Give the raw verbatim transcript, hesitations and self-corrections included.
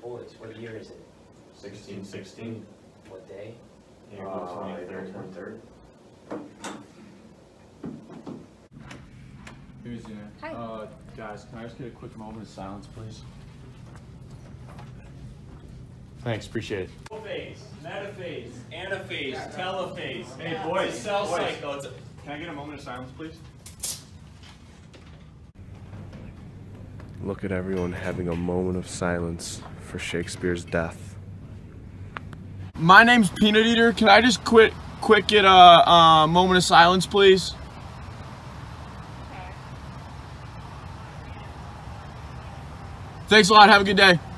boys. What year is it? sixteen sixteen. What day? April twenty-third. twenty-third. Here's Zena. Hi. Uh, guys, can I just get a quick moment of silence, please? Thanks, appreciate it. Phase, metaphase, anaphase, telophase. Hey, It's boys, a cell boys. cycle. It's a Can I get a moment of silence, please? Look at everyone having a moment of silence for Shakespeare's death. My name's Peanut Eater. Can I just quit, quick get a, a moment of silence, please? Thanks a lot. Have a good day.